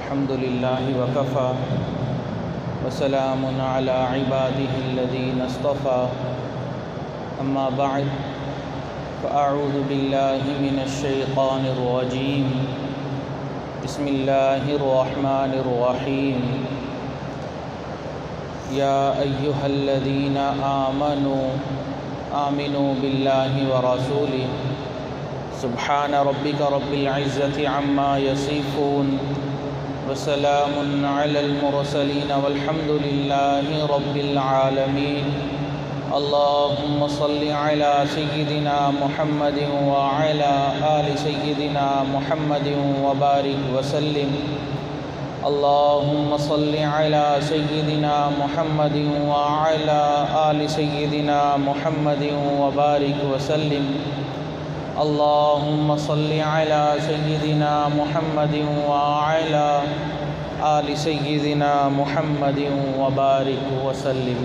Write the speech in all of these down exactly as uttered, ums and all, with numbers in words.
الحمد لله وكفى وسلام على عباده الذين اصطفى أما بعد فأعوذ بالله من الشيطان الرجيم بسم الله الرحمن الرحيم يا أيها الذين آمنوا آمنوا بالله ورسوله سبحان ربك رب العزة عما يصفون وسلام على المرسلين والحمد لله رب العالمين اللهم صل على سيدنا محمد وعلى آل سيدنا محمد وبارك وسلم اللهم صل على سيدنا محمد وعلى آل سيدنا محمد وبارك وسلم اللهم صل على سيدنا محمد وعلى آل سيدنا محمد وبارك وسلم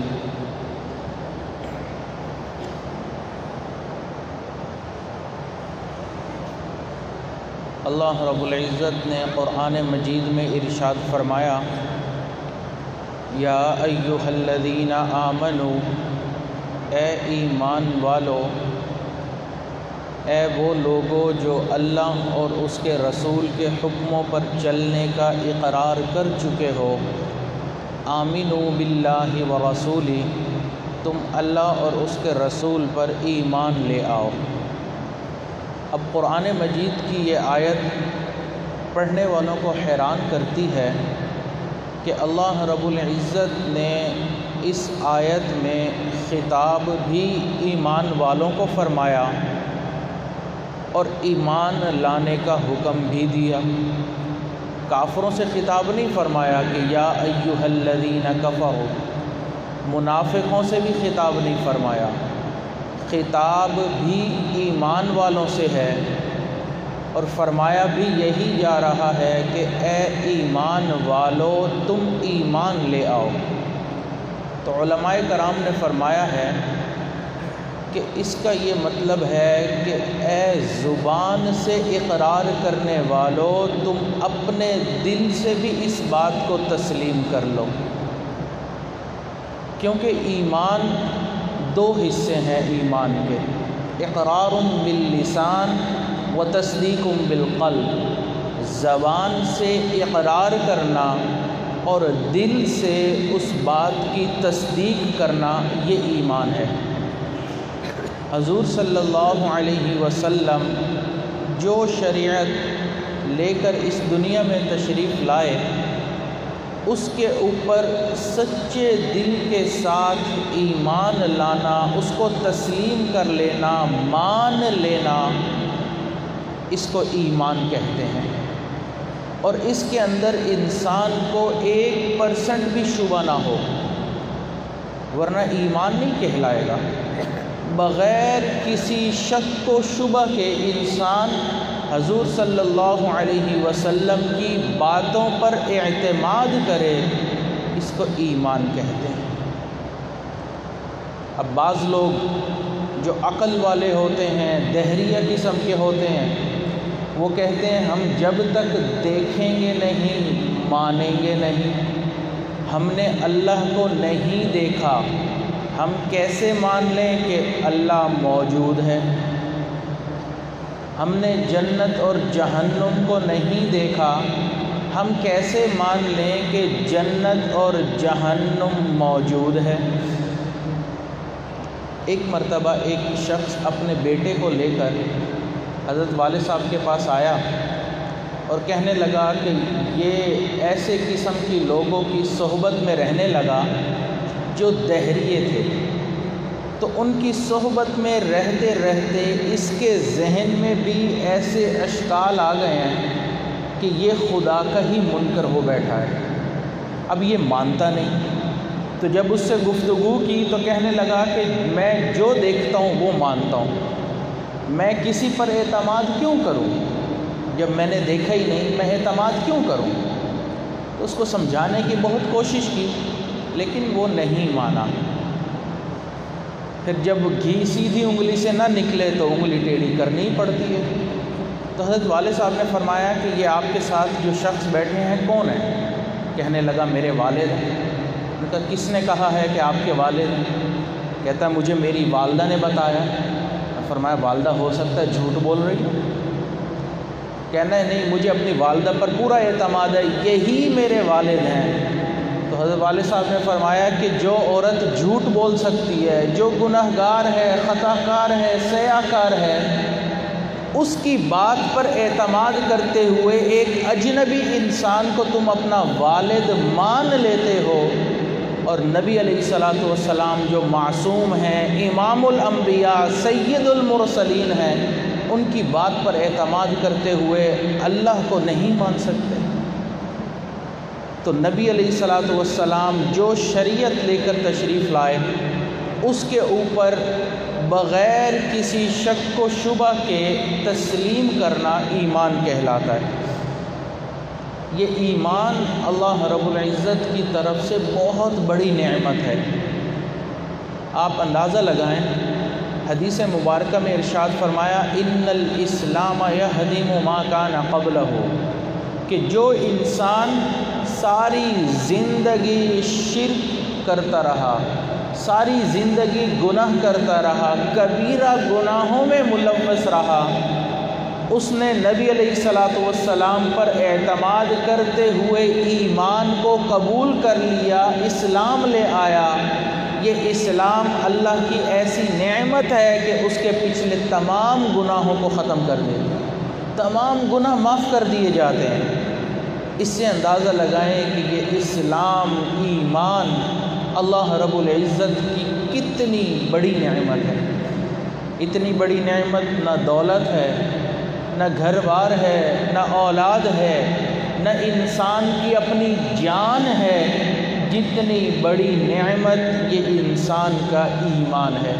اللہ رب العزت نے قرآن مجید میں ارشاد فرمایا یا ایھا الذین آمنوا اے ایمان والو، اے وہ لوگو جو اللہ اور اس کے رسول کے حکموں پر چلنے کا اقرار کر چکے ہو، آمنوا باللہ ورسولہ، تم اللہ اور اس کے رسول پر ایمان لے آؤ۔ اب قرآن مجید کی یہ آیت پڑھنے والوں کو حیران کرتی ہے کہ اللہ رب العزت نے اس آیت میں خطاب بھی ایمان والوں کو فرمایا اور ایمان لانے کا حکم بھی دیا۔ کافروں سے خطاب نہیں فرمایا کہ یا ایھا الذین کفروا، منافقوں سے بھی خطاب نہیں فرمایا، خطاب بھی ایمان والوں سے ہے اور فرمایا بھی یہی جا رہا ہے کہ اے ایمان والو تم ایمان لے آؤ۔ تو علماء کرام نے فرمایا ہے کہ اس کا یہ مطلب ہے کہ اے زبان سے اقرار کرنے والو تم اپنے دل سے بھی اس بات کو تسلیم کر لو، کیونکہ ایمان دو حصے ہیں ایمان کے، اقرار باللسان و تصدیق بالقلب، زبان سے اقرار کرنا اور دل سے اس بات کی تصدیق کرنا، یہ ایمان ہے۔ حضور صلی اللہ علیہ وسلم جو شریعت لے کر اس دنیا میں تشریف لائے، اس کے اوپر سچے دل کے ساتھ ایمان لانا، اس کو تسلیم کر لینا، مان لینا، اس کو ایمان کہتے ہیں۔ اور اس کے اندر انسان کو ایک پرسنٹ بھی شبہ نہ ہو، ورنہ ایمان نہیں کہلائے گا۔ بغیر کسی شک و شبہ کے انسان حضور صلی اللہ علیہ وسلم کی باتوں پر اعتماد کرے، اس کو ایمان کہتے ہیں۔ اب بعض لوگ جو عقل والے ہوتے ہیں، دہریہ قسم کے ہوتے ہیں، وہ کہتے ہیں ہم جب تک دیکھیں گے نہیں مانیں گے نہیں، ہم نے اللہ کو نہیں دیکھا، ہم کیسے مان لیں کہ اللہ موجود ہے؟ ہم نے جنت اور جہنم کو نہیں دیکھا، ہم کیسے مان لیں کہ جنت اور جہنم موجود ہے؟ ایک مرتبہ ایک شخص اپنے بیٹے کو لے کر حضرت والد صاحب کے پاس آیا اور کہنے لگا کہ یہ ایسے قسم کی لوگوں کی صحبت میں رہنے لگا جو دہریے تھے، تو ان کی صحبت میں رہتے رہتے اس کے ذہن میں بھی ایسے اشکال آ گئے ہیں کہ یہ خدا کا ہی منکر ہو بیٹھا ہے، اب یہ مانتا نہیں۔ تو جب اس سے گفتگو کی تو کہنے لگا کہ میں جو دیکھتا ہوں وہ مانتا ہوں، میں کسی پر اعتماد کیوں کروں؟ جب میں نے دیکھا ہی نہیں میں اعتماد کیوں کروں؟ تو اس کو سمجھانے کی بہت کوشش کی لیکن وہ نہیں مانا۔ پھر جب گھی سیدھی انگلی سے نہ نکلے تو انگلی ٹیڑھی کرنی پڑتی ہے۔ تو حضرت والد صاحب نے فرمایا کہ یہ آپ کے ساتھ جو شخص بیٹھے ہیں کون ہیں؟ کہنے لگا میرے والد ہیں۔ میں نے کہا کس نے کہا ہے کہ آپ کے والد ہیں؟ کہتا ہے مجھے میری والدہ نے بتایا۔ میں فرمایا والدہ ہو سکتا ہے جھوٹ بول رہی ہے؟ کہنا ہے نہیں، مجھے اپنی والدہ پر پورا اعتماد ہے، یہی میرے والد ہیں۔ تو حضرت والد صاحب نے فرمایا کہ جو عورت جھوٹ بول سکتی ہے، جو گناہ گار ہے، خطا کار ہے، سیاہ کار ہے، اس کی بات پر اعتماد کرتے ہوئے ایک اجنبی انسان کو تم اپنا والد مان لیتے ہو، اور نبی علیہ الصلوۃ والسلام جو معصوم ہیں، امام الانبیاء، سید المرسلین ہیں، ان کی بات پر اعتماد کرتے ہوئے اللہ کو نہیں مان سکتے؟ تو نبی علیہ الصلوۃ والسلام جو شریعت لے کر تشریف لائے، اس کے اوپر بغیر کسی شک و شبہ کے تسلیم کرنا ایمان کہلاتا ہے۔ یہ ایمان اللہ رب العزت کی طرف سے بہت بڑی نعمت ہے۔ آپ اندازہ لگائیں، حدیث مبارکہ میں ارشاد فرمایا ان الاسلام یہدم ما کان قبلہ، کہ جو انسان ساری زندگی شرک کرتا رہا، ساری زندگی گناہ کرتا رہا، کبیرہ گناہوں میں ملوث رہا، اس نے نبی علیہ الصلوۃ والسلام پر اعتماد کرتے ہوئے ایمان کو قبول کر لیا، اسلام لے آیا، یہ اسلام اللہ کی ایسی نعمت ہے کہ اس کے پچھلے تمام گناہوں کو ختم کر دیتا ہے، تمام گناہ معاف کر دیے جاتے ہیں۔ اس سے اندازہ لگائیں کہ یہ اسلام، ایمان اللہ رب العزت کی کتنی بڑی نعمت ہے۔ اتنی بڑی نعمت نہ دولت ہے، نہ گھر بار ہے، نہ اولاد ہے، نہ انسان کی اپنی جان ہے، جتنی بڑی نعمت یہ انسان کا ایمان ہے۔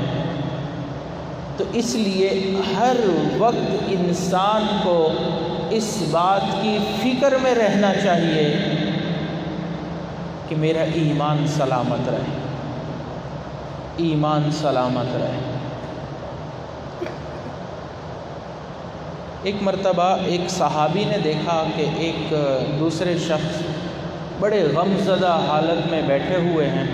تو اس لیے ہر وقت انسان کو اس بات کی فکر میں رہنا چاہیے کہ میرا ایمان سلامت رہے، ایمان سلامت رہے۔ ایک مرتبہ ایک صحابی نے دیکھا کہ ایک دوسرے شخص بڑے غم زدہ حالت میں بیٹھے ہوئے ہیں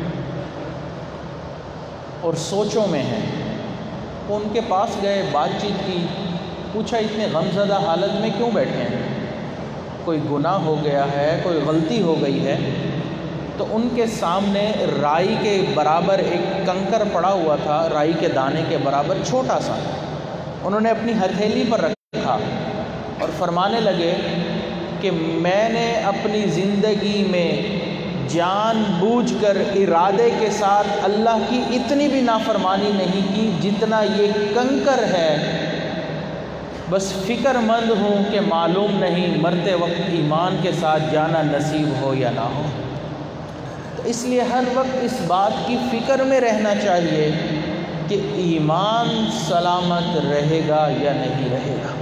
اور سوچوں میں ہیں۔ وہ ان کے پاس گئے، بات چیت کی، پوچھا اتنے غم زدہ حالت میں کیوں بیٹھے ہیں؟ کوئی گناہ ہو گیا ہے، کوئی غلطی ہو گئی ہے؟ تو ان کے سامنے رائی کے برابر ایک کنکر پڑا ہوا تھا، رائی کے دانے کے برابر چھوٹا سا۔ انہوں نے اپنی ہتھیلی پر رکھا اور فرمانے لگے کہ میں نے اپنی زندگی میں جان بوجھ کر ارادے کے ساتھ اللہ کی اتنی بھی نافرمانی نہیں کی جتنا یہ کنکر ہے، بس فکر مند ہوں کہ معلوم نہیں مرتے وقت ایمان کے ساتھ جانا نصیب ہو یا نہ ہو۔ تو اس لیے ہر وقت اس بات کی فکر میں رہنا چاہیے کہ ایمان سلامت رہے گا یا نہیں رہے گا۔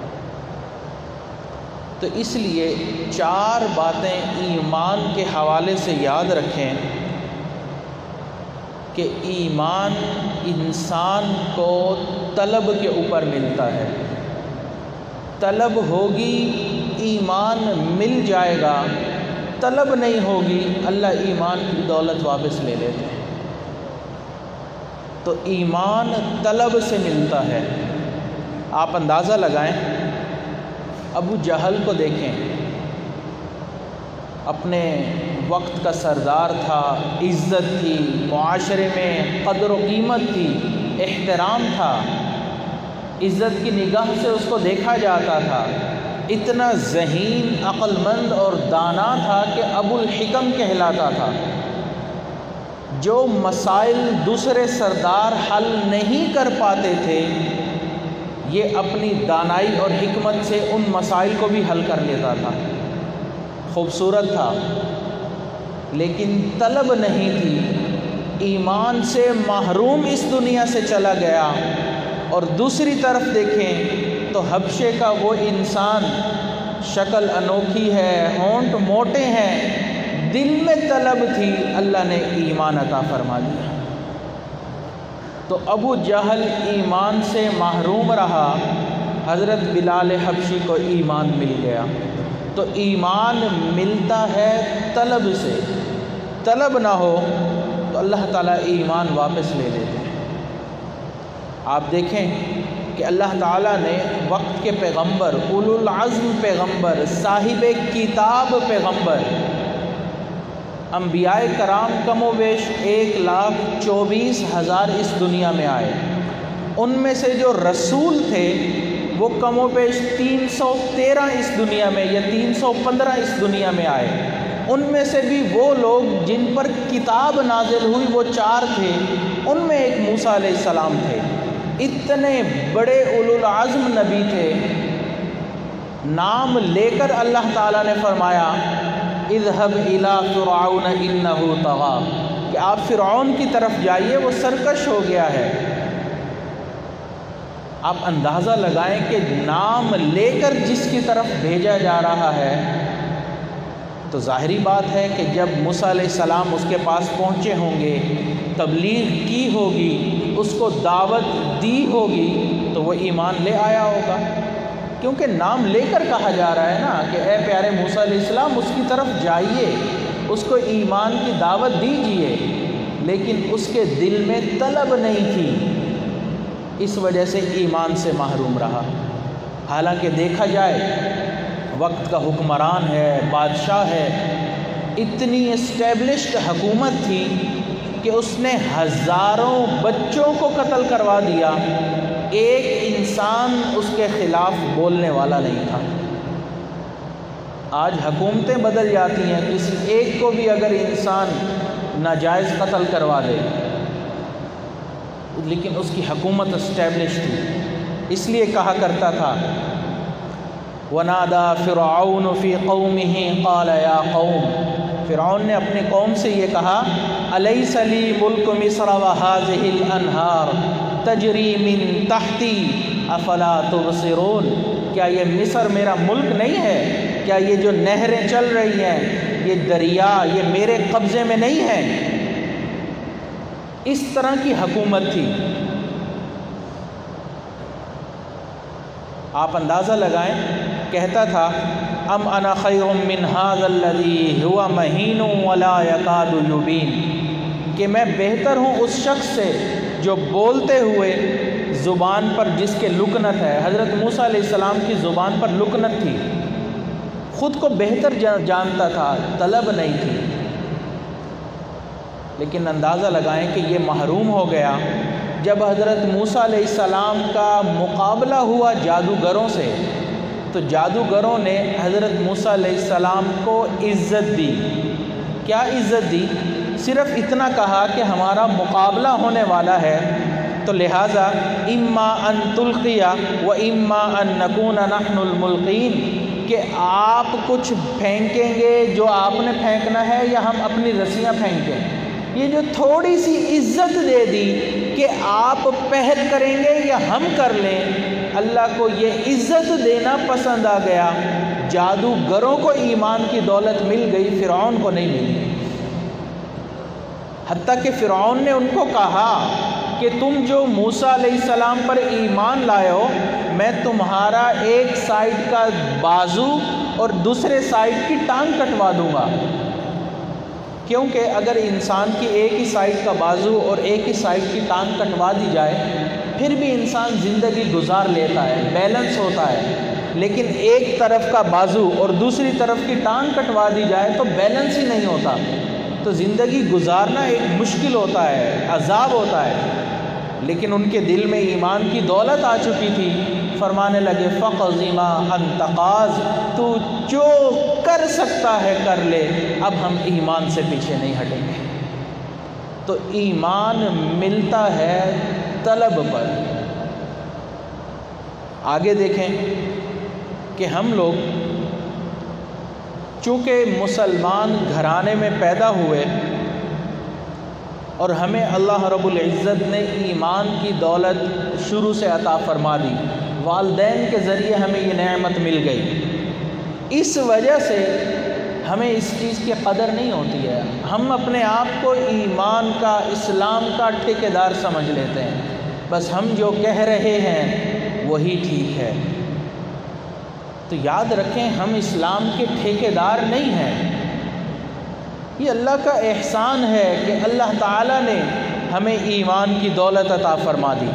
تو اس لیے چار باتیں ایمان کے حوالے سے یاد رکھیں کہ ایمان انسان کو طلب کے اوپر ملتا ہے، طلب ہوگی ایمان مل جائے گا، طلب نہیں ہوگی اللہ ایمان کی دولت واپس لے لیتے ہیں۔ تو ایمان طلب سے ملتا ہے۔ آپ اندازہ لگائیں، ابو جہل کو دیکھیں، اپنے وقت کا سردار تھا، عزت تھی، معاشرے میں قدر و قیمت تھی، احترام تھا، عزت کی نگاہ سے اس کو دیکھا جاتا تھا، اتنا ذہین، عقل مند اور دانا تھا کہ ابو الحکم کہلاتا تھا۔ جو مسائل دوسرے سردار حل نہیں کر پاتے تھے، یہ اپنی دانائی اور حکمت سے ان مسائل کو بھی حل کر لیتا تھا۔ خوبصورت تھا لیکن طلب نہیں تھی، ایمان سے محروم اس دنیا سے چلا گیا۔ اور دوسری طرف دیکھیں تو حبشے کا وہ انسان، شکل انوکھی ہے، ہونٹ موٹے ہیں، دل میں طلب تھی، اللہ نے ایمان عطا فرما دیا۔ تو ابو جہل ایمان سے محروم رہا، حضرت بلال حبشی کو ایمان مل گیا۔ تو ایمان ملتا ہے طلب سے، طلب نہ ہو تو اللہ تعالیٰ ایمان واپس لے لیتے ہیں۔ آپ دیکھیں کہ اللہ تعالیٰ نے وقت کے پیغمبر، اولو العزم پیغمبر، صاحب کتاب پیغمبر، انبیاء کرام کم و بیش ایک لاکھ چوبیس ہزار اس دنیا میں آئے۔ ان میں سے جو رسول تھے وہ کم و بیش تین سو تیرہ اس دنیا میں یا تین سو پندرہ اس دنیا میں آئے۔ ان میں سے بھی وہ لوگ جن پر کتاب نازل ہوئی وہ چار تھے، ان میں ایک موسیٰ علیہ السلام تھے۔ اتنے بڑے اولو العزم نبی تھے، نام لے کر اللہ تعالیٰ نے فرمایا اذهب الى فرعون انه طغى، کہ آپ فرعون کی طرف جائیے، وہ سرکش ہو گیا ہے۔ آپ اندازہ لگائیں کہ نام لے کر جس کی طرف بھیجا جا رہا ہے، تو ظاہری بات ہے کہ جب موسیٰ علیہ السلام اس کے پاس پہنچے ہوں گے، تبلیغ کی ہوگی، اس کو دعوت دی ہوگی، تو وہ ایمان لے آیا ہوگا، کیونکہ نام لے کر کہا جا رہا ہے نا کہ اے پیارے موسیٰ علیہ السلام اس کی طرف جائیے، اس کو ایمان کی دعوت دیجئے، لیکن اس کے دل میں طلب نہیں تھی، اس وجہ سے ایمان سے محروم رہا۔ حالانکہ دیکھا جائے وقت کا حکمران ہے، بادشاہ ہے، اتنی اسٹیبلشڈ حکومت تھی کہ اس نے ہزاروں بچوں کو قتل کروا دیا، ایک انسان اس کے خلاف بولنے والا نہیں تھا۔ آج حکومتیں بدل جاتی ہیں، کسی ایک کو بھی اگر انسان ناجائز قتل کروا دے، لیکن اس کی حکومت اسٹیبلش تھی۔ اس لیے کہا کرتا تھا وَنَادَى فِرْعَوْنُ فِي قَوْمِهِ قَالَ يَا قَوْمِ، فرعون نے اپنے قوم سے یہ کہا أَلَيْسَ لِي مُلْكُ مِصْرَ وَهَٰذِهِ الْأَنْهَارُ تَجْرِي مِن تَحْتِي أَفَلَا تُبْصِرُونَ، کیا یہ مصر میرا ملک نہیں ہے؟ کیا یہ جو نہریں چل رہی ہیں، یہ دریا، یہ میرے قبضے میں نہیں ہیں؟ اس طرح کی حکومت تھی۔ آپ اندازہ لگائیں، کہتا تھا ام انا خیر من هذا الذي هو مہین ولا يكاد يبین، کہ میں بہتر ہوں اس شخص سے جو بولتے ہوئے زبان پر جس کے لکنت ہے۔ حضرت موسیٰ علیہ السلام کی زبان پر لکنت تھی، خود کو بہتر جانتا تھا، طلب نہیں تھی، لیکن اندازہ لگائیں کہ یہ محروم ہو گیا جب حضرت موسیٰ علیہ السلام کا مقابلہ ہوا جادوگروں سے، تو جادوگروں نے حضرت موسیٰ علیہ السلام کو عزت دی۔ کیا عزت دی؟ صرف اتنا کہا کہ ہمارا مقابلہ ہونے والا ہے، تو لہٰذا اما ان تلقی و اما ان نکون نحن الملقین، کہ آپ کچھ پھینکیں گے جو آپ نے پھینکنا ہے یا ہم اپنی رسیاں پھینکیں۔ یہ جو تھوڑی سی عزت دے دی کہ آپ پہل کریں گے یا ہم کر لیں، اللہ کو یہ عزت دینا پسند آ گیا۔ جادوگروں کو ایمان کی دولت مل گئی، فرعون کو نہیں ملی۔ حتیٰ کہ فرعون نے ان کو کہا کہ تم جو موسیٰ علیہ السلام پر ایمان لائے ہو، میں تمہارا ایک سائیڈ کا بازو اور دوسرے سائیڈ کی ٹانگ کٹوا دوں گا، کیونکہ اگر انسان کی ایک ہی سائیڈ کا بازو اور ایک ہی سائیڈ کی ٹانگ کٹوا دی جائے پھر بھی انسان زندگی گزار لیتا ہے، بیلنس ہوتا ہے، لیکن ایک طرف کا بازو اور دوسری طرف کی ٹانگ کٹوا دی جائے تو بیلنس ہی نہیں ہوتا، تو زندگی گزارنا ایک مشکل ہوتا ہے، عذاب ہوتا ہے۔ لیکن ان کے دل میں ایمان کی دولت آ چکی تھی، فرمانے لگے فَقْضِ مَا أَنْتَ قَاضٍ، تو جو کر سکتا ہے کر لے، اب ہم ایمان سے پیچھے نہیں ہٹیں گے۔ تو ایمان ملتا ہے طلب پر۔ آگے دیکھیں کہ ہم لوگ چونکہ مسلمان گھرانے میں پیدا ہوئے اور ہمیں اللہ رب العزت نے ایمان کی دولت شروع سے عطا فرما دی، والدین کے ذریعے ہمیں یہ نعمت مل گئی، اس وجہ سے ہمیں اس چیز کی قدر نہیں ہوتی ہے۔ ہم اپنے آپ کو ایمان کا، اسلام کا ٹھیکیدار سمجھ لیتے ہیں، بس ہم جو کہہ رہے ہیں وہی ٹھیک ہے۔ تو یاد رکھیں ہم اسلام کے ٹھیکیدار نہیں ہیں، یہ اللہ کا احسان ہے کہ اللہ تعالیٰ نے ہمیں ایمان کی دولت عطا فرما دی۔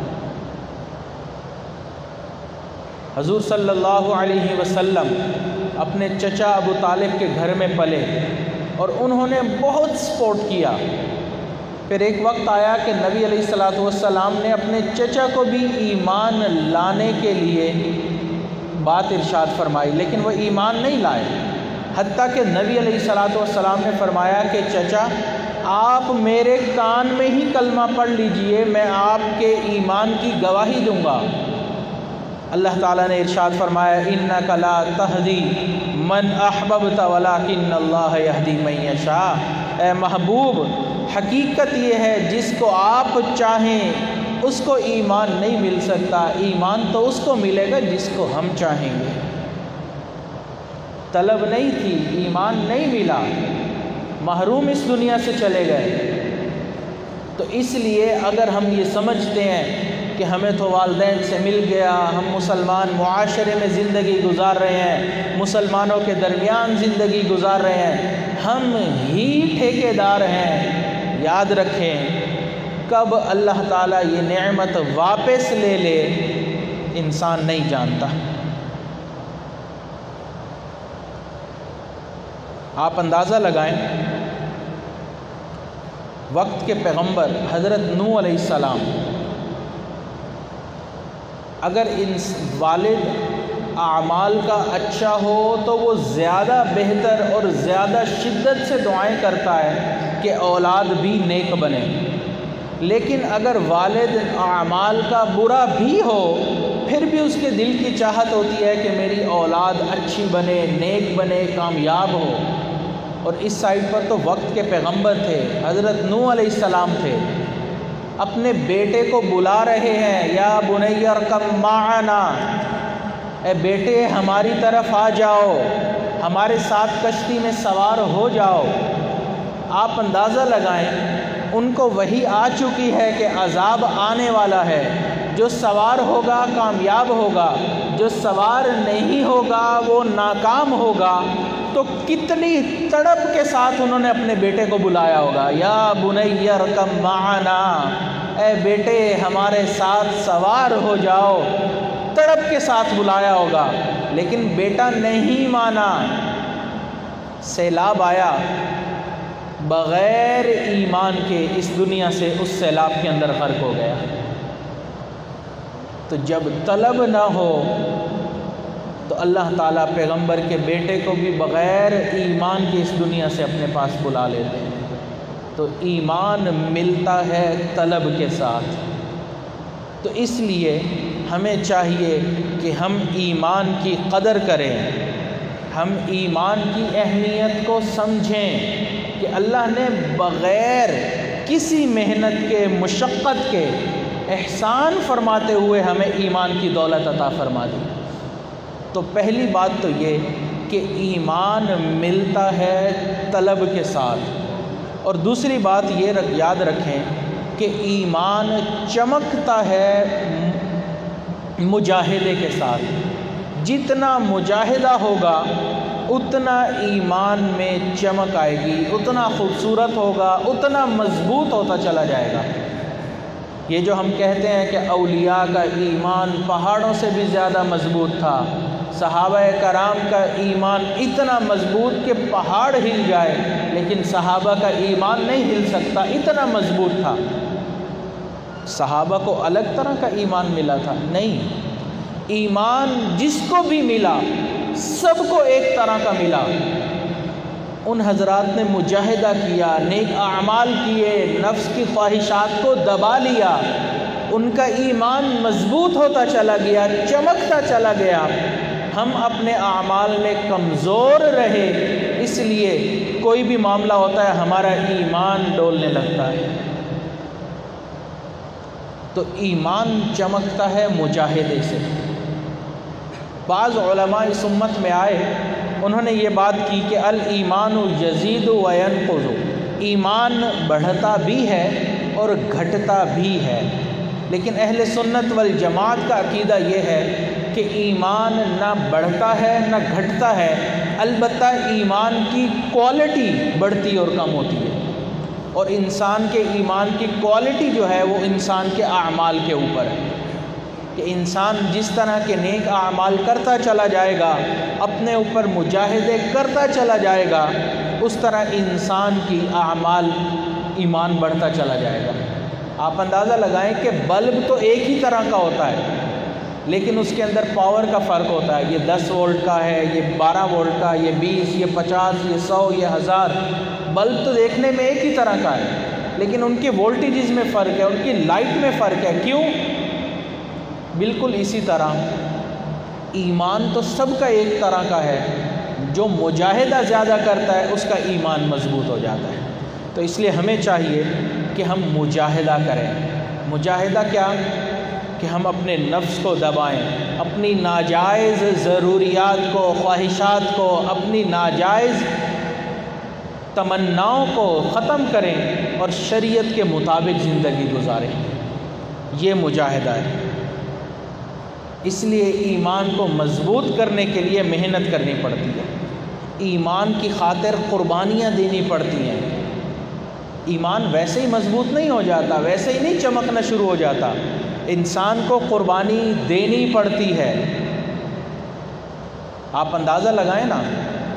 حضور صلی اللہ علیہ وسلم اپنے چچا ابو طالب کے گھر میں پلے اور انہوں نے بہت سپورٹ کیا۔ پھر ایک وقت آیا کہ نبی علیہ الصلوۃ والسلام نے اپنے چچا کو بھی ایمان لانے کے لیے بات ارشاد فرمائی، لیکن وہ ایمان نہیں لائے، حتیٰ کہ نبی علیہ الصلوۃ والسلام نے فرمایا کہ چچا آپ میرے کان میں ہی کلمہ پڑھ لیجئے، میں آپ کے ایمان کی گواہی دوں گا۔ اللہ تعالیٰ نے ارشاد فرمایا اِنَّكَ لَا تَهْدِي مَنْ أَحْبَبْتَ وَلَكِنَّ اللَّهَ يَهْدِي مَن يَشَاءُ۔ اے محبوب، حقیقت یہ ہے جس کو آپ چاہیں اس کو ایمان نہیں مل سکتا، ایمان تو اس کو ملے گا جس کو ہم چاہیں گے۔ طلب نہیں تھی، ایمان نہیں ملا، محروم اس دنیا سے چلے گئے۔ تو اس لیے اگر ہم یہ سمجھتے ہیں کہ ہمیں تو والدین سے مل گیا، ہم مسلمان معاشرے میں زندگی گزار رہے ہیں، مسلمانوں کے درمیان زندگی گزار رہے ہیں، ہم ہی ٹھیکیدار ہیں، یاد رکھیں کب اللہ تعالیٰ یہ نعمت واپس لے لے انسان نہیں جانتا۔ آپ اندازہ لگائیں، وقت کے پیغمبر حضرت نوح علیہ السلام اگر ان والد اعمال کا اچھا ہو تو وہ زیادہ بہتر اور زیادہ شدت سے دعائیں کرتا ہے کہ اولاد بھی نیک بنے، لیکن اگر والد اعمال کا برا بھی ہو پھر بھی اس کے دل کی چاہت ہوتی ہے کہ میری اولاد اچھی بنے، نیک بنے، کامیاب ہو۔ اور اس سائڈ پر تو وقت کے پیغمبر تھے، حضرت نوح علیہ السلام تھے، اپنے بیٹے کو بلا رہے ہیں یا بنی ارکب معنا، اے بیٹے ہماری طرف آ جاؤ، ہمارے ساتھ کشتی میں سوار ہو جاؤ۔ آپ اندازہ لگائیں ان کو وحی آ چکی ہے کہ عذاب آنے والا ہے، جو سوار ہوگا کامیاب ہوگا، جو سوار نہیں ہوگا وہ ناکام ہوگا۔ تو کتنی تڑپ کے ساتھ انہوں نے اپنے بیٹے کو بلایا ہوگا، یا بنی ارکب معنا، اے بیٹے ہمارے ساتھ سوار ہو جاؤ، تڑپ کے ساتھ بلایا ہوگا، لیکن بیٹا نہیں مانا۔ سیلاب آیا، بغیر ایمان کے اس دنیا سے اس سیلاب کے اندر غرق ہو گیا۔ تو جب طلب نہ ہو تو اللہ تعالیٰ پیغمبر کے بیٹے کو بھی بغیر ایمان کے اس دنیا سے اپنے پاس بلا لیتے ہیں۔ تو ایمان ملتا ہے طلب کے ساتھ۔ تو اس لیے ہمیں چاہیے کہ ہم ایمان کی قدر کریں، ہم ایمان کی اہمیت کو سمجھیں کہ اللہ نے بغیر کسی محنت کے، مشقت کے احسان فرماتے ہوئے ہمیں ایمان کی دولت عطا فرما دی۔ تو پہلی بات تو یہ کہ ایمان ملتا ہے طلب کے ساتھ، اور دوسری بات یہ یاد رکھیں کہ ایمان چمکتا ہے مجاہدے کے ساتھ۔ جتنا مجاہدہ ہوگا اتنا ایمان میں چمک آئے گی، اتنا خوبصورت ہوگا، اتنا مضبوط ہوتا چلا جائے گا۔ یہ جو ہم کہتے ہیں کہ اولیاء کا ایمان پہاڑوں سے بھی زیادہ مضبوط تھا، صحابہ کرام کا ایمان اتنا مضبوط کہ پہاڑ ہل جائے لیکن صحابہ کا ایمان نہیں ہل سکتا، اتنا مضبوط تھا۔ صحابہ کو الگ طرح کا ایمان ملا تھا؟ نہیں، ایمان جس کو بھی ملا سب کو ایک طرح کا ملا۔ ان حضرات نے مجاہدہ کیا، نیک اعمال کیے، نفس کی خواہشات کو دبا لیا، ان کا ایمان مضبوط ہوتا چلا گیا، چمکتا چلا گیا۔ ہم اپنے اعمال میں کمزور رہے، اس لیے کوئی بھی معاملہ ہوتا ہے ہمارا ایمان ڈولنے لگتا ہے۔ تو ایمان چمکتا ہے مجاہدے سے۔ بعض علماء اس امت میں آئے، انہوں نے یہ بات کی کہ الایمان یزید و ینقص، ایمان بڑھتا بھی ہے اور گھٹتا بھی ہے۔ لیکن اہل سنت والجماعت کا عقیدہ یہ ہے کہ ایمان نہ بڑھتا ہے نہ گھٹتا ہے، البتہ ایمان کی کوالٹی بڑھتی اور کم ہوتی ہے، اور انسان کے ایمان کی کوالٹی جو ہے وہ انسان کے اعمال کے اوپر ہے، کہ انسان جس طرح کے نیک اعمال کرتا چلا جائے گا، اپنے اوپر مجاہدے کرتا چلا جائے گا، اس طرح انسان کی اعمال ایمان بڑھتا چلا جائے گا۔ آپ اندازہ لگائیں کہ بلب تو ایک ہی طرح کا ہوتا ہے، لیکن اس کے اندر پاور کا فرق ہوتا ہے، یہ دس وولٹ کا ہے، یہ بارہ وولٹ کا، یہ بیس، یہ پچاس، یہ سو، یہ ہزار۔ بلب تو دیکھنے میں ایک ہی طرح کا ہے، لیکن ان کے وولٹیجز میں فرق ہے، ان کی لائٹ میں فرق ہے۔ کیوں؟ بالکل اسی طرح ایمان تو سب کا ایک طرح کا ہے، جو مجاہدہ زیادہ کرتا ہے اس کا ایمان مضبوط ہو جاتا ہے۔ تو اس لیے ہمیں چاہیے کہ ہم مجاہدہ کریں۔ مجاہدہ کیا؟ کہ ہم اپنے نفس کو دبائیں، اپنی ناجائز ضروریات کو، خواہشات کو، اپنی ناجائز تمناؤں کو ختم کریں اور شریعت کے مطابق زندگی گزاریں۔ یہ مجاہدہ ہے۔ اس لیے ایمان کو مضبوط کرنے کے لیے محنت کرنی پڑتی ہے، ایمان کی خاطر قربانیاں دینی پڑتی ہیں۔ ایمان ویسے ہی مضبوط نہیں ہو جاتا، ویسے ہی نہیں چمکنا شروع ہو جاتا، انسان کو قربانی دینی پڑتی ہے۔ آپ اندازہ لگائیں نا،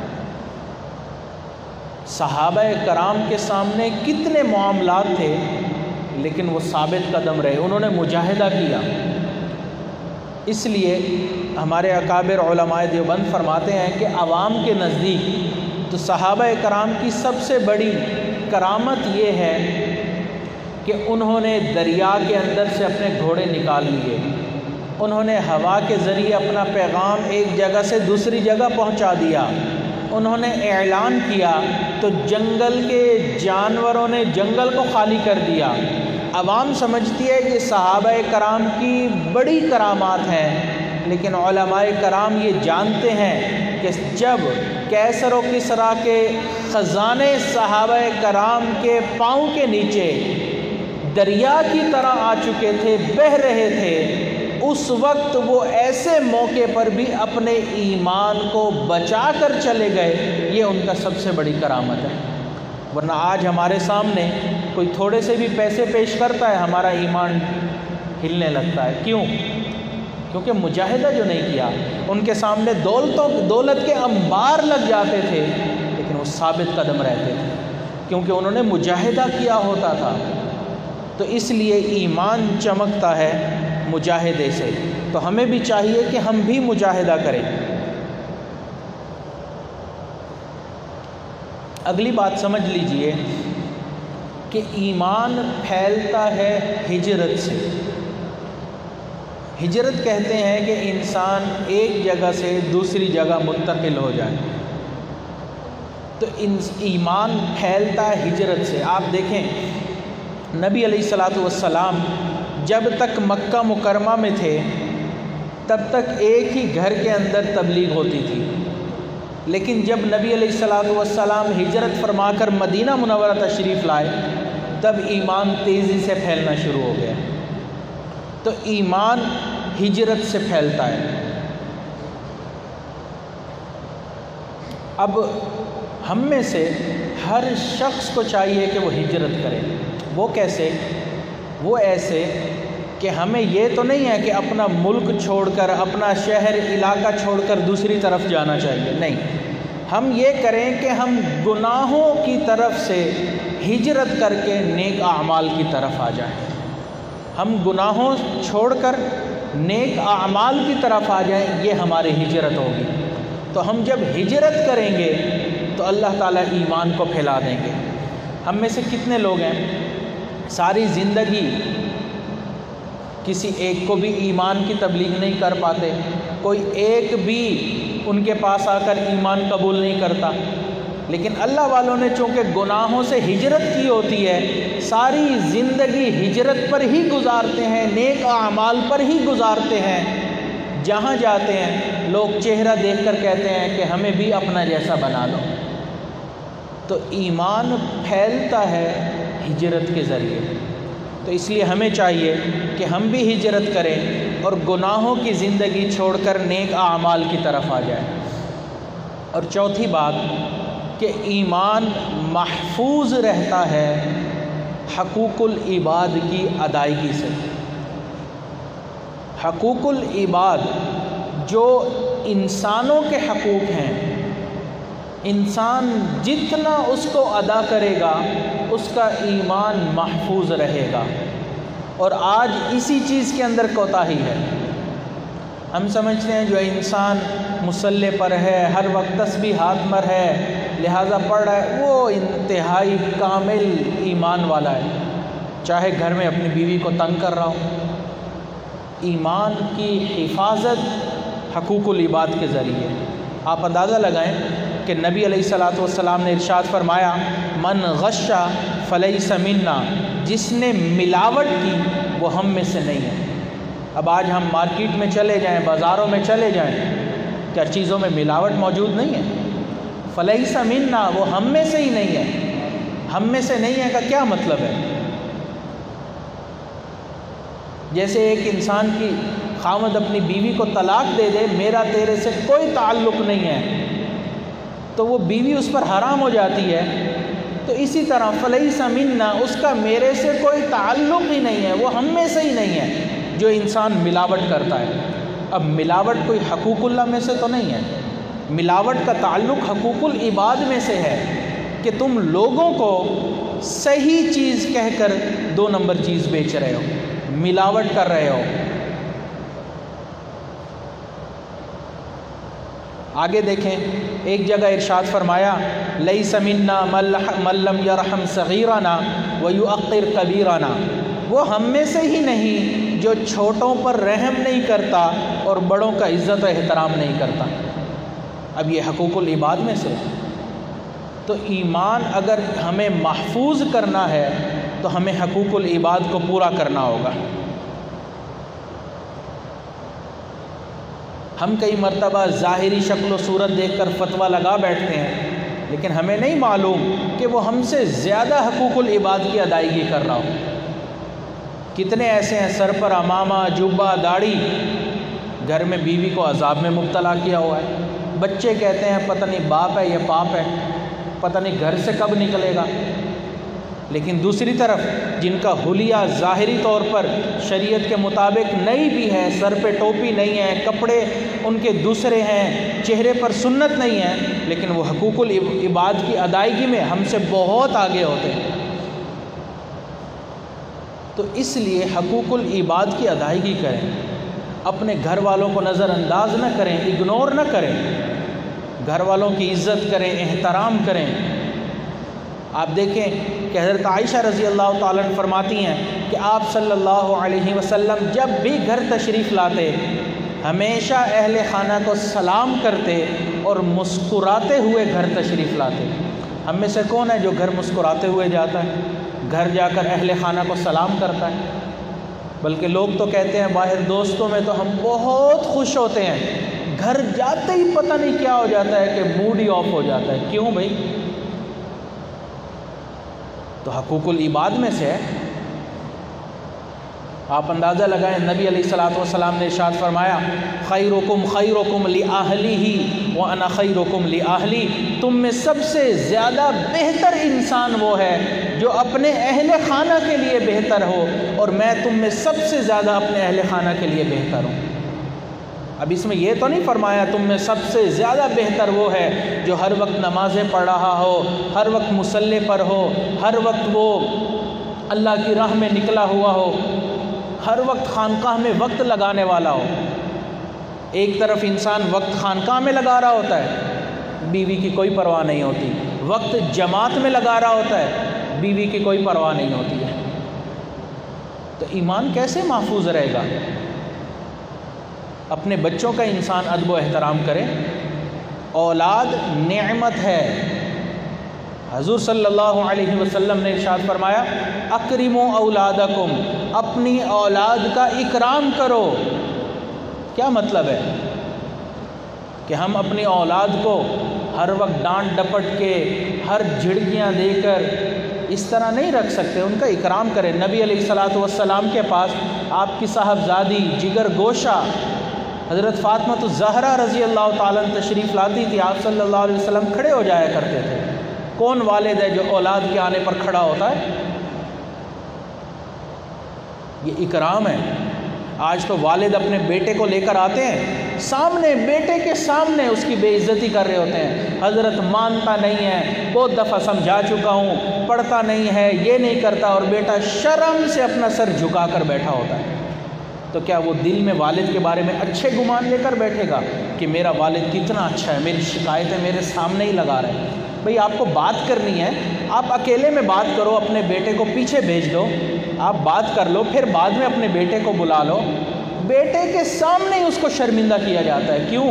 صحابہ کرام کے سامنے کتنے معاملات تھے، لیکن وہ ثابت قدم رہے، انہوں نے مجاہدہ کیا۔ اس لیے ہمارے اکابر علماء دیوبند فرماتے ہیں کہ عوام کے نزدیک تو صحابہ کرام کی سب سے بڑی کرامت یہ ہے کہ انہوں نے دریا کے اندر سے اپنے گھوڑے نکال لیے، انہوں نے ہوا کے ذریعے اپنا پیغام ایک جگہ سے دوسری جگہ پہنچا دیا، انہوں نے اعلان کیا تو جنگل کے جانوروں نے جنگل کو خالی کر دیا۔ عوام سمجھتی ہے کہ صحابہ کرام کی بڑی کرامات ہیں، لیکن علماء کرام یہ جانتے ہیں کہ جب کیسر و کسریٰ کے خزانے صحابہ کرام کے پاؤں کے نیچے دریا کی طرح آ چکے تھے، بہہ رہے تھے، اس وقت وہ ایسے موقع پر بھی اپنے ایمان کو بچا کر چلے گئے، یہ ان کا سب سے بڑی کرامت ہے۔ ورنہ آج ہمارے سامنے کوئی تھوڑے سے بھی پیسے پیش کرتا ہے، ہمارا ایمان ہلنے لگتا ہے۔ کیوں؟ کیونکہ مجاہدہ جو نہیں کیا۔ ان کے سامنے دولتوں دولت کے انبار لگ جاتے تھے، لیکن وہ ثابت قدم رہتے تھے، کیونکہ انہوں نے مجاہدہ کیا ہوتا تھا۔ تو اس لیے ایمان چمکتا ہے مجاہدے سے۔ تو ہمیں بھی چاہیے کہ ہم بھی مجاہدہ کریں۔ اگلی بات سمجھ لیجئے کہ ایمان پھیلتا ہے ہجرت سے۔ ہجرت کہتے ہیں کہ انسان ایک جگہ سے دوسری جگہ منتقل ہو جائے، تو ایمان پھیلتا ہے ہجرت سے۔ آپ دیکھیں نبی علیہ الصلاۃ والسلام جب تک مکہ مکرمہ میں تھے تب تک ایک ہی گھر کے اندر تبلیغ ہوتی تھی، لیکن جب نبی علیہ الصلاۃ والسلام ہجرت فرما کر مدینہ منورہ تشریف لائے تب ایمان تیزی سے پھیلنا شروع ہو گیا۔ تو ایمان ہجرت سے پھیلتا ہے۔ اب ہم میں سے ہر شخص کو چاہیے کہ وہ ہجرت کرے۔ وہ کیسے؟ وہ ایسے کہ ہمیں یہ تو نہیں ہے کہ اپنا ملک چھوڑ کر، اپنا شہر علاقہ چھوڑ کر دوسری طرف جانا چاہیے، نہیں، ہم یہ کریں کہ ہم گناہوں کی طرف سے ہجرت کر کے نیک اعمال کی طرف آ جائیں۔ ہم گناہوں چھوڑ کر نیک اعمال کی طرف آ جائیں، یہ ہماری ہجرت ہوگی۔ تو ہم جب ہجرت کریں گے تو اللہ تعالیٰ ایمان کو پھیلا دیں گے۔ ہم میں سے کتنے لوگ ہیں ساری زندگی کسی ایک کو بھی ایمان کی تبلیغ نہیں کر پاتے، کوئی ایک بھی ان کے پاس آ کر ایمان قبول نہیں کرتا، لیکن اللہ والوں نے چونکہ گناہوں سے ہجرت کی ہوتی ہے، ساری زندگی ہجرت پر ہی گزارتے ہیں، نیک اعمال پر ہی گزارتے ہیں۔ جہاں جاتے ہیں لوگ چہرہ دیکھ کر کہتے ہیں کہ ہمیں بھی اپنا جیسا بنا لو۔ تو ایمان پھیلتا ہے ہجرت کے ذریعے۔ تو اس لیے ہمیں چاہیے کہ ہم بھی ہجرت کریں اور گناہوں کی زندگی چھوڑ کر نیک اعمال کی طرف آ جائیں۔ اور چوتھی بات کہ ایمان محفوظ رہتا ہے حقوق العباد کی ادائیگی سے۔ حقوق العباد جو انسانوں کے حقوق ہیں، انسان جتنا اس کو ادا کرے گا اس کا ایمان محفوظ رہے گا۔ اور آج اسی چیز کے اندر کوتاہی ہے۔ ہم سمجھتے ہیں جو انسان مصلی پر ہے، ہر وقت تسبیح ہاتھ مر ہے، لہٰذا پڑھ رہا ہے، وہ انتہائی کامل ایمان والا ہے، چاہے گھر میں اپنی بیوی کو تنگ کر رہا ہو۔ ایمان کی حفاظت حقوق العباد کے ذریعے۔ آپ اندازہ لگائیں کہ نبی علیہ الصلاۃ والسلام نے ارشاد فرمایا، من غش فلیس منا، جس نے ملاوٹ کی وہ ہم میں سے نہیں ہے۔ اب آج ہم مارکیٹ میں چلے جائیں، بازاروں میں چلے جائیں، کیا چیزوں میں ملاوٹ موجود نہیں ہے؟ فلیس منا، وہ ہم میں سے ہی نہیں ہے۔ ہم میں سے نہیں ہے کا کیا مطلب ہے؟ جیسے ایک انسان کی خاوند اپنی بیوی کو طلاق دے دے، میرا تیرے سے کوئی تعلق نہیں ہے، تو وہ بیوی اس پر حرام ہو جاتی ہے۔ تو اسی طرح فلیس منا، اس کا میرے سے کوئی تعلق ہی نہیں ہے، وہ ہم میں سے ہی نہیں ہے جو انسان ملاوٹ کرتا ہے۔ اب ملاوٹ کوئی حقوق اللہ میں سے تو نہیں ہے، ملاوٹ کا تعلق حقوق العباد میں سے ہے کہ تم لوگوں کو صحیح چیز کہہ کر دو نمبر چیز بیچ رہے ہو، ملاوٹ کر رہے ہو۔ آگے دیکھیں، ایک جگہ ارشاد فرمایا، لیس منا من لم یرحم صغیرنا ویؤقر کبیرنا، وہ ہم میں سے ہی نہیں جو چھوٹوں پر رحم نہیں کرتا اور بڑوں کا عزت و احترام نہیں کرتا۔ اب یہ حقوق العباد میں سے۔ تو ایمان اگر ہمیں محفوظ کرنا ہے تو ہمیں حقوق العباد کو پورا کرنا ہوگا۔ ہم کئی مرتبہ ظاہری شکل و صورت دیکھ کر فتویٰ لگا بیٹھتے ہیں، لیکن ہمیں نہیں معلوم کہ وہ ہم سے زیادہ حقوق العباد کی ادائیگی کر رہا ہو۔ کتنے ایسے ہیں سر پر امامہ، جبہ، داڑھی، گھر میں بیوی کو عذاب میں مبتلا کیا ہوا ہے۔ بچے کہتے ہیں پتہ نہیں باپ ہے یا پاپ ہے، پتہ نہیں گھر سے کب نکلے گا۔ لیکن دوسری طرف جن کا حلیہ ظاہری طور پر شریعت کے مطابق نہیں بھی ہے، سر پہ ٹوپی نہیں ہے، کپڑے ان کے دوسرے ہیں، چہرے پر سنت نہیں ہے، لیکن وہ حقوق العباد کی ادائیگی میں ہم سے بہت آگے ہوتے ہیں۔ تو اس لیے حقوق العباد کی ادائیگی کریں، اپنے گھر والوں کو نظر انداز نہ کریں، اگنور نہ کریں، گھر والوں کی عزت کریں، احترام کریں۔ آپ دیکھیں کہ حضرت عائشہ رضی اللہ تعالیٰ عنہ فرماتی ہیں کہ آپ صلی اللہ علیہ وسلم جب بھی گھر تشریف لاتے ہمیشہ اہل خانہ کو سلام کرتے اور مسکراتے ہوئے گھر تشریف لاتے۔ ہم میں سے کون ہے جو گھر مسکراتے ہوئے جاتا ہے، گھر جا کر اہل خانہ کو سلام کرتا ہے؟ بلکہ لوگ تو کہتے ہیں باہر دوستوں میں تو ہم بہت خوش ہوتے ہیں، گھر جاتے ہی پتہ نہیں کیا ہو جاتا ہے کہ موڈ ہی آف ہو جاتا ہے۔ کیوں بھائی؟ تو حقوق العباد میں سے ہے۔ آپ اندازہ لگائیں، نبی علیہ الصلوۃ والسلام نے ارشاد فرمایا، خیرکم خیرکم لأہلہ وانا خیرکم لأہلی، تم میں سب سے زیادہ بہتر انسان وہ ہے جو اپنے اہل خانہ کے لیے بہتر ہو، اور میں تم میں سب سے زیادہ اپنے اہل خانہ کے لیے بہتر ہوں۔ اب اس میں یہ تو نہیں فرمایا تم میں سب سے زیادہ بہتر وہ ہے جو ہر وقت نمازیں پڑھ رہا ہو، ہر وقت مصلی پر ہو، ہر وقت وہ اللہ کی راہ میں نکلا ہوا ہو، ہر وقت خانقاہ میں وقت لگانے والا ہو۔ ایک طرف انسان وقت خانقاہ میں لگا رہا ہوتا ہے، بیوی کی کوئی پرواہ نہیں ہوتی، وقت جماعت میں لگا رہا ہوتا ہے، بیوی کی کوئی پرواہ نہیں ہوتی ہے۔ تو ایمان کیسے محفوظ رہے گا؟ اپنے بچوں کا انسان ادب و احترام کرے۔ اولاد نعمت ہے۔ حضور صلی اللہ علیہ وسلم نے ارشاد فرمایا، اکرموا اولادکم، اپنی اولاد کا اکرام کرو۔ کیا مطلب ہے؟ کہ ہم اپنی اولاد کو ہر وقت ڈانٹ ڈپٹ کے، ہر جھڑکیاں دے کر اس طرح نہیں رکھ سکتے، ان کا اکرام کریں۔ نبی علیہ الصلاۃ والسلام کے پاس آپ کی صاحبزادی جگر گوشہ حضرت فاطمہ الزہرا رضی اللہ تعالیٰ عنہ تشریف لاتی تھی، آپ صلی اللہ علیہ وسلم کھڑے ہو جایا کرتے تھے۔ کون والد ہے جو اولاد کے آنے پر کھڑا ہوتا ہے؟ یہ اکرام ہے۔ آج تو والد اپنے بیٹے کو لے کر آتے ہیں، سامنے بیٹے کے سامنے اس کی بے عزتی کر رہے ہوتے ہیں۔ حضرت مانتا نہیں ہے، بہت دفعہ سمجھا چکا ہوں، پڑھتا نہیں ہے، یہ نہیں کرتا، اور بیٹا شرم سے اپنا سر جھکا کر بیٹھا ہوتا ہے۔ تو کیا وہ دل میں والد کے بارے میں اچھے گمان لے کر بیٹھے گا کہ میرا والد کتنا اچھا ہے، میری شکایتیں میرے سامنے ہی لگا رہے ہیں؟ بھئی آپ کو بات کرنی ہے، آپ اکیلے میں بات کرو، اپنے بیٹے کو پیچھے بھیج دو، آپ بات کر لو، پھر بعد میں اپنے بیٹے کو بلا لو۔ بیٹے کے سامنے ہی اس کو شرمندہ کیا جاتا ہے، کیوں؟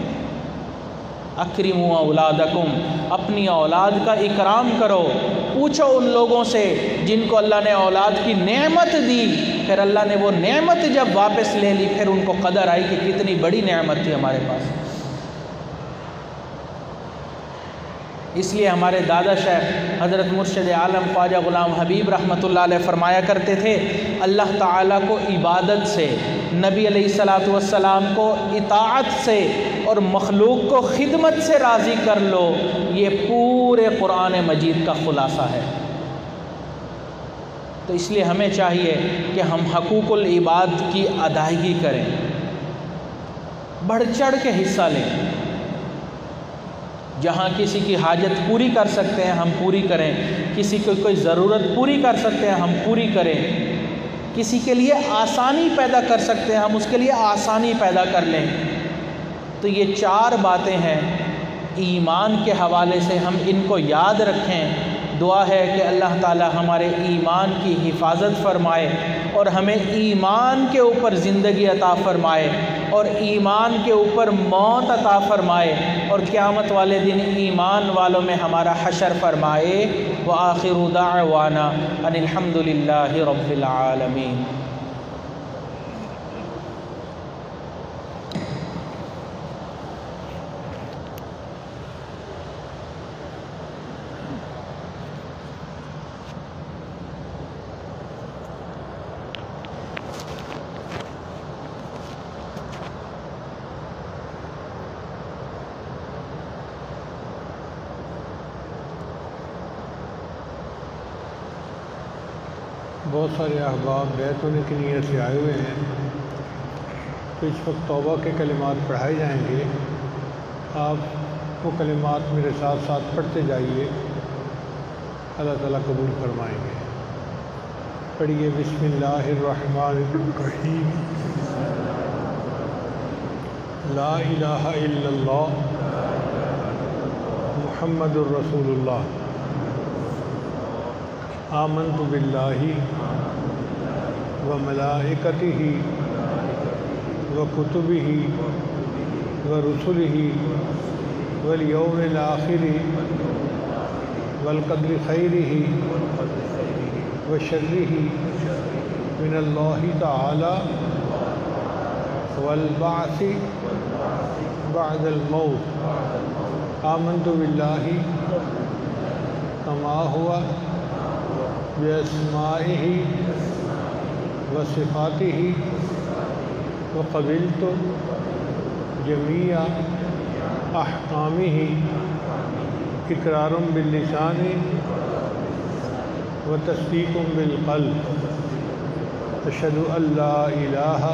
اکرموا اولادکم، اپنی اولاد کا اکرام کرو۔ پوچھو ان لوگوں سے جن کو اللہ نے اولاد کی نعمت دی، پھر اللہ نے وہ نعمت جب واپس لے لی، پھر ان کو قدر آئی کہ کتنی بڑی نعمت تھی ہمارے پاس۔ اس لیے ہمارے دادا شیخ حضرت مرشد عالم خواجہ غلام حبیب رحمۃ اللہ علیہ فرمایا کرتے تھے، اللہ تعالیٰ کو عبادت سے، نبی علیہ الصلاۃ والسلام کو اطاعت سے، اور مخلوق کو خدمت سے راضی کر لو، یہ پورے قرآن مجید کا خلاصہ ہے۔ تو اس لیے ہمیں چاہیے کہ ہم حقوق العباد کی ادائیگی کریں، بڑھ چڑھ کے حصہ لیں۔ جہاں کسی کی حاجت پوری کر سکتے ہیں ہم پوری کریں، کسی کو کوئی ضرورت پوری کر سکتے ہیں ہم پوری کریں، کسی کے لیے آسانی پیدا کر سکتے ہیں ہم اس کے لیے آسانی پیدا کر لیں۔ تو یہ چار باتیں ہیں، ایمان کے حوالے سے ہم ان کو یاد رکھیں۔ دعا ہے کہ اللہ تعالی ہمارے ایمان کی حفاظت فرمائے اور ہمیں ایمان کے اوپر زندگی عطا فرمائے اور ایمان کے اوپر موت عطا فرمائے، اور قیامت والے دن ایمان والوں میں ہمارا حشر فرمائے۔ وآخر دعوانا ان الحمد للہ رب العالمین۔ بہت سارے احباب بیعت ہونے کی نیت سے آئے ہوئے ہیں، تو اس وقت توبہ کے کلمات پڑھائے جائیں گے۔ آپ وہ کلمات میرے ساتھ ساتھ پڑھتے جائیے، اللہ تعالیٰ قبول فرمائیں گے۔ پڑھیے بسم اللہ الرحمن الرحیم۔ لا الہ الا اللہ محمد الرسول اللہ۔ آمنت باللہ و ملائکتہ و کتبہ و رسلہ والیوم الآخر والقدر خیرہ و شرہ من اللہ تعالی والبعث بعد الموت۔ آمنت باللہ کما ہوا بأسمائہ و صفاتہ و قبلت جمیع احکامہ اقرار باللسان و تصدیق بالقلب۔ اشہد ان لا الہ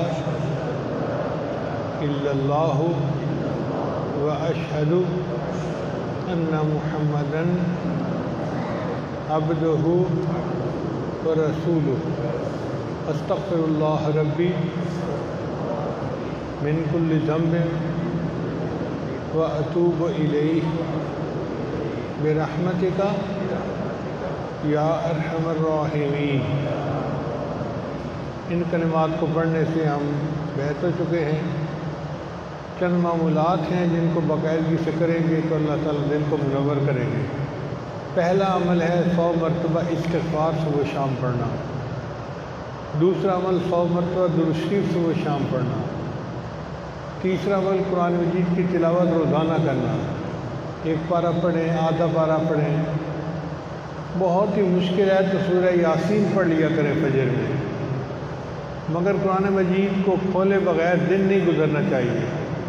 الا اللہ و اشہد ان محمدا عبدہ و رسولہ۔ استغفر اللہ ربی من کل ذنب و اتوب الیہ برحمتک یا ارحم الراحمین۔ ان کلمات کو پڑھنے سے ہم بیعت ہو چکے ہیں۔ چند معمولات ہیں جن کو باقاعدگی سے کریں گے تو اللہ تعالیٰ دل کو منور کریں گے۔ پہلا عمل ہے سو مرتبہ استغفار صبح شام پڑھنا۔ دوسرا عمل سو مرتبہ درود شریف صبح شام پڑھنا۔ تیسرا عمل قرآن مجید کی تلاوت روزانہ کرنا، ایک پارہ پڑھیں، آدھا پارہ پڑھیں، بہت ہی مشکل ہے تو سورہ یاسین پڑھ لیا کریں فجر میں، مگر قرآن مجید کو کھولے بغیر دن نہیں گزرنا چاہیے۔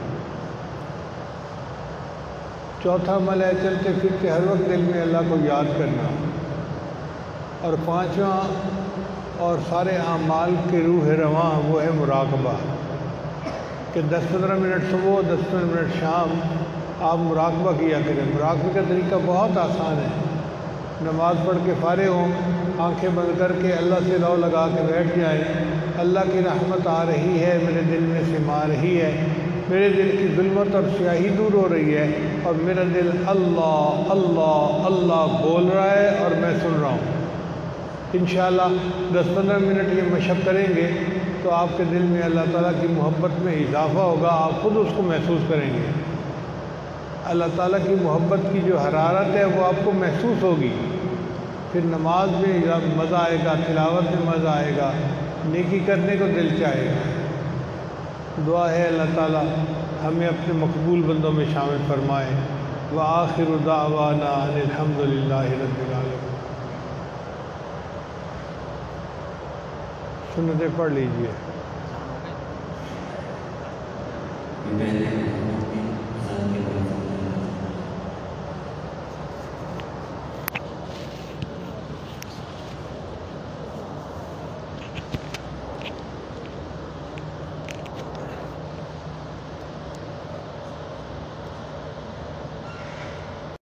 چوتھا عمل ہے چلتے پھرتے ہر وقت دل میں اللہ کو یاد کرنا، اور پانچواں اور سارے اعمال کے روح رواں وہ ہے مراقبہ، کہ دس پندرہ منٹ صبح دس پندرہ منٹ شام آپ مراقبہ کیا کریں۔ مراقبے کا طریقہ بہت آسان ہے، نماز پڑھ کے فارغ ہوں، آنکھیں بند کر کے اللہ سے لو لگا کے بیٹھ جائیں، اللہ کی رحمت آ رہی ہے، میرے دل میں سما رہی ہے، میرے دل کی ظلمت اور سیاہی دور ہو رہی ہے، اور میرا دل اللہ اللہ اللہ بول رہا ہے اور میں سن رہا ہوں۔ انشاءاللہ دس پندرہ منٹ یہ مشق کریں گے تو آپ کے دل میں اللہ تعالیٰ کی محبت میں اضافہ ہوگا، آپ خود اس کو محسوس کریں گے۔ اللہ تعالیٰ کی محبت کی جو حرارت ہے وہ آپ کو محسوس ہوگی، پھر نماز میں مزہ آئے گا، تلاوت میں مزہ آئے گا، نیکی کرنے کو دل چاہے گا۔ دعا ہے اللہ تعالیٰ ہمیں اپنے مقبول بندوں میں شامل فرمائے۔ وآخر دعوانا ان الحمد للہ رب العالمین۔ سنتیں پڑھ لیجئے۔